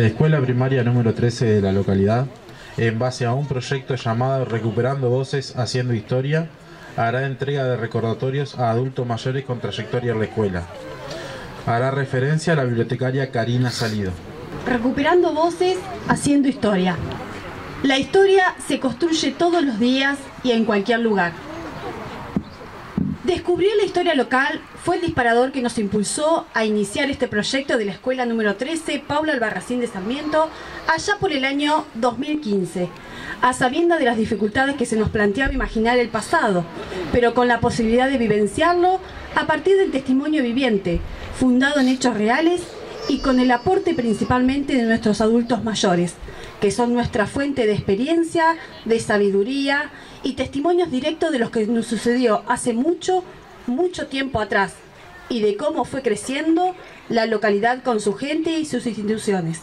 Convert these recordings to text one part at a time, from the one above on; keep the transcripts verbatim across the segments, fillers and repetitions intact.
La escuela primaria número trece de la localidad, en base a un proyecto llamado Recuperando Voces, Haciendo Historia, hará entrega de recordatorios a adultos mayores con trayectoria en la escuela. Hará referencia a la bibliotecaria Karina Salido. Recuperando Voces, Haciendo Historia. La historia se construye todos los días y en cualquier lugar. Descubrir la historia local fue el disparador que nos impulsó a iniciar este proyecto de la escuela número trece, Paula Albarracín de Sarmiento, allá por el año dos mil quince, a sabiendas de las dificultades que se nos planteaba imaginar el pasado, pero con la posibilidad de vivenciarlo a partir del testimonio viviente, fundado en hechos reales y con el aporte principalmente de nuestros adultos mayores, que son nuestra fuente de experiencia, de sabiduría y testimonios directos de lo que nos sucedió hace mucho, mucho tiempo atrás y de cómo fue creciendo la localidad con su gente y sus instituciones.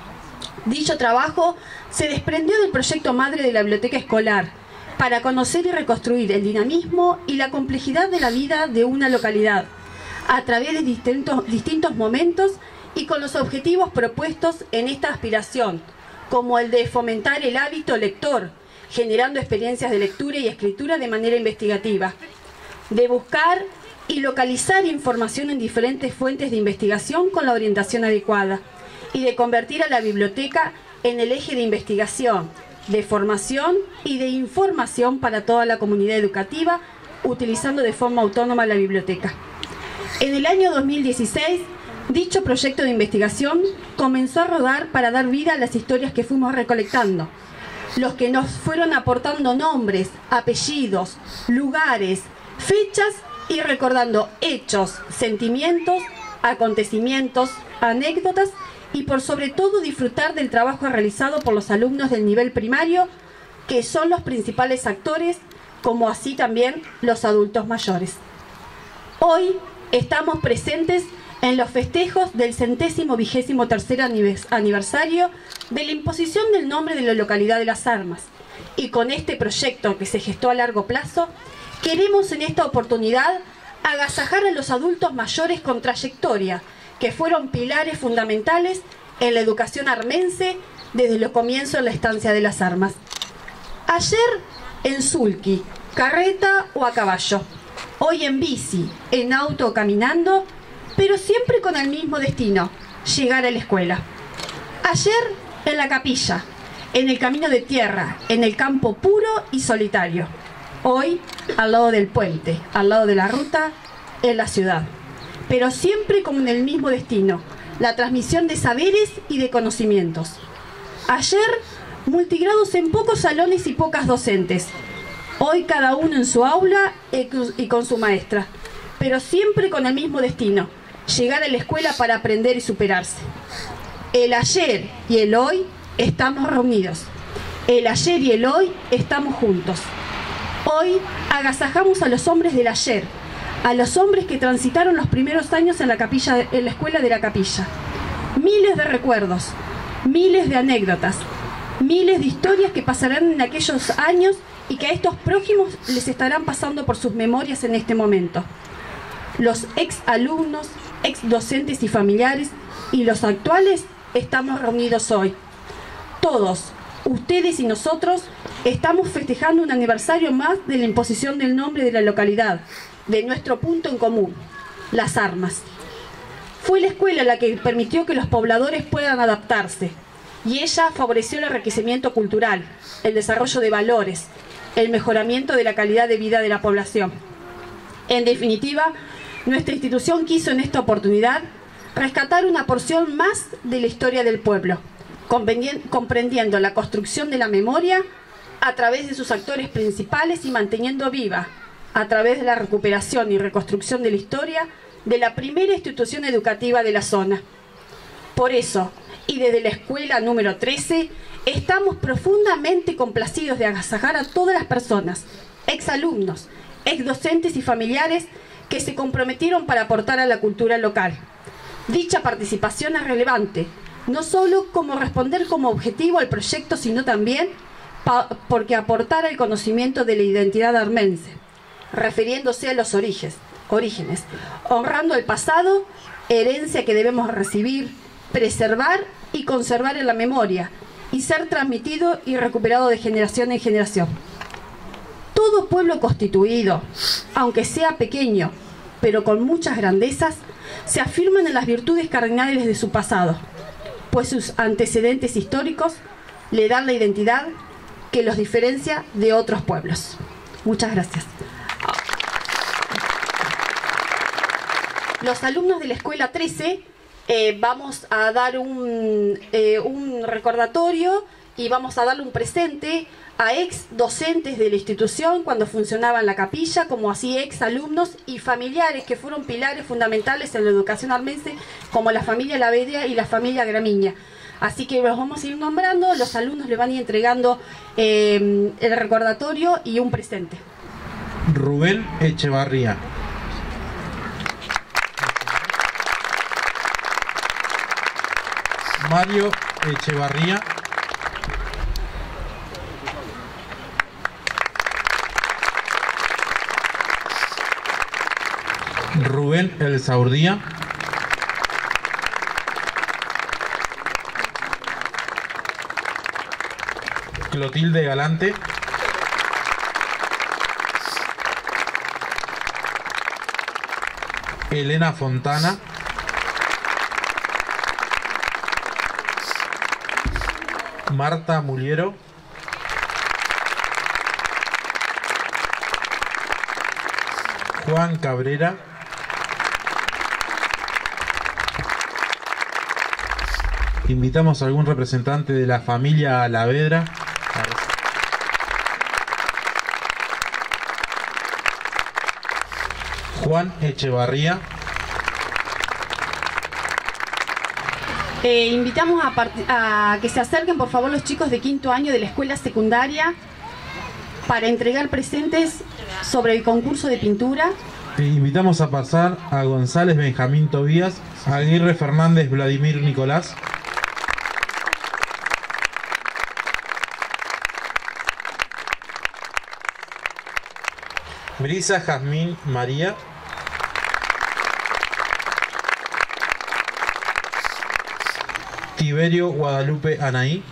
Dicho trabajo se desprendió del proyecto madre de la biblioteca escolar para conocer y reconstruir el dinamismo y la complejidad de la vida de una localidad a través de distintos, distintos momentos y con los objetivos propuestos en esta aspiración, como el de fomentar el hábito lector, generando experiencias de lectura y escritura de manera investigativa, de buscar y localizar información en diferentes fuentes de investigación con la orientación adecuada, y de convertir a la biblioteca en el eje de investigación, de formación y de información para toda la comunidad educativa, utilizando de forma autónoma la biblioteca. En el año dos mil dieciséis, dicho proyecto de investigación comenzó a rodar para dar vida a las historias que fuimos recolectando, los que nos fueron aportando nombres, apellidos, lugares, fechas y recordando hechos, sentimientos, acontecimientos, anécdotas y por sobre todo disfrutar del trabajo realizado por los alumnos del nivel primario, que son los principales actores, como así también los adultos mayores. Hoy estamos presentes en los festejos del centésimo vigésimo tercer aniversario de la imposición del nombre de la localidad de Las Armas. Y con este proyecto que se gestó a largo plazo, queremos en esta oportunidad agasajar a los adultos mayores con trayectoria, que fueron pilares fundamentales en la educación armense desde los comienzos de la estancia de Las Armas. Ayer en sulky, carreta o a caballo, hoy en bici, en auto o caminando, pero siempre con el mismo destino, llegar a la escuela. Ayer en la capilla, en el camino de tierra, en el campo puro y solitario. Hoy al lado del puente, al lado de la ruta, en la ciudad. Pero siempre con el mismo destino, la transmisión de saberes y de conocimientos. Ayer multigrados en pocos salones y pocas docentes. Hoy cada uno en su aula y con su maestra. Pero siempre con el mismo destino, llegar a la escuela para aprender y superarse. El ayer y el hoy estamos reunidos. El ayer y el hoy estamos juntos. Hoy agasajamos a los hombres del ayer, a los hombres que transitaron los primeros años en la capilla, en la escuela de la capilla. Miles de recuerdos, miles de anécdotas, miles de historias que pasarán en aquellos años y que a estos prójimos les estarán pasando por sus memorias en este momento. Los ex alumnos, ex docentes y familiares y los actuales estamos reunidos hoy. Todos, ustedes y nosotros, estamos festejando un aniversario más de la imposición del nombre de la localidad, de nuestro punto en común, Las Armas. Fue la escuela la que permitió que los pobladores puedan adaptarse, y ella favoreció el enriquecimiento cultural, el desarrollo de valores, el mejoramiento de la calidad de vida de la población. En definitiva, nuestra institución quiso en esta oportunidad rescatar una porción más de la historia del pueblo, comprendiendo la construcción de la memoria a través de sus actores principales y manteniendo viva, a través de la recuperación y reconstrucción de la historia, de la primera institución educativa de la zona. Por eso, y desde la escuela número trece, estamos profundamente complacidos de agasajar a todas las personas, exalumnos, exdocentes y familiares que se comprometieron para aportar a la cultura local. Dicha participación es relevante, no solo como responder como objetivo al proyecto, sino también porque aportar el conocimiento de la identidad armense, refiriéndose a los orígenes, orígenes, honrando el pasado, herencia que debemos recibir, preservar y conservar en la memoria, y ser transmitido y recuperado de generación en generación. Todo pueblo constituido, aunque sea pequeño, pero con muchas grandezas, se afirman en las virtudes cardinales de su pasado, pues sus antecedentes históricos le dan la identidad que los diferencia de otros pueblos. Muchas gracias. Los alumnos de la Escuela trece eh, vamos a dar un, eh, un recordatorio y vamos a darle un presente a ex docentes de la institución cuando funcionaba en la capilla, como así ex alumnos y familiares que fueron pilares fundamentales en la educación armense, como la familia Lavedra y la familia Gramiña. Así que los vamos a ir nombrando, los alumnos le van a ir entregando eh, el recordatorio y un presente. Rubén Echevarría. Mario Echevarría. Rubén El Saurdía. Clotilde Galante. Elena Fontana. Marta Muliero. Juan Cabrera. Invitamos a algún representante de la familia Lavedra. Juan Echevarría. Eh, invitamos a, a que se acerquen por favor los chicos de quinto año de la escuela secundaria para entregar presentes sobre el concurso de pintura. E invitamos a pasar a González Benjamín Tobías, Aguirre Fernández Vladimir Nicolás. Brisa Jazmín María. Tiberio Guadalupe Anaí.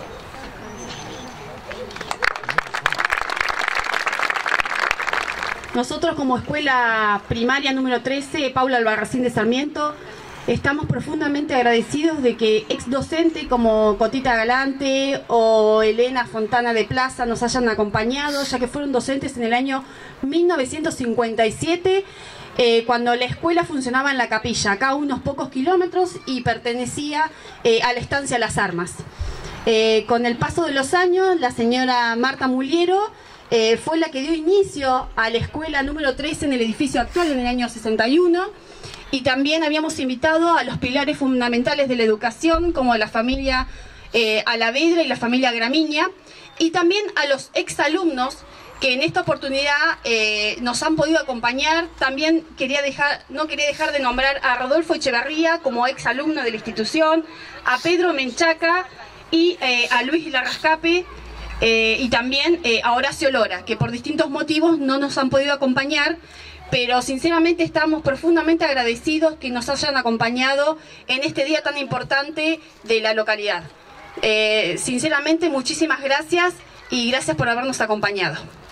Nosotros como escuela primaria número trece, Paula Albarracín de Sarmiento, estamos profundamente agradecidos de que ex docentes como Cotita Galante o Elena Fontana de Plaza nos hayan acompañado, ya que fueron docentes en el año mil novecientos cincuenta y siete, eh, cuando la escuela funcionaba en la capilla, acá a unos pocos kilómetros, y pertenecía eh, a la estancia Las Armas. Eh, con el paso de los años, la señora Marta Muliero eh, fue la que dio inicio a la escuela número trece en el edificio actual en el año sesenta y uno. Y también habíamos invitado a los pilares fundamentales de la educación, como la familia eh, Alavedra y la familia Gramiña, y también a los exalumnos que en esta oportunidad eh, nos han podido acompañar. También quería dejar, no quería dejar de nombrar a Rodolfo Echevarría como exalumno de la institución, a Pedro Menchaca y eh, a Luis Larrascape, eh, y también eh, a Horacio Lora, que por distintos motivos no nos han podido acompañar, pero sinceramente estamos profundamente agradecidos que nos hayan acompañado en este día tan importante de la localidad. Eh, sinceramente, muchísimas gracias y gracias por habernos acompañado.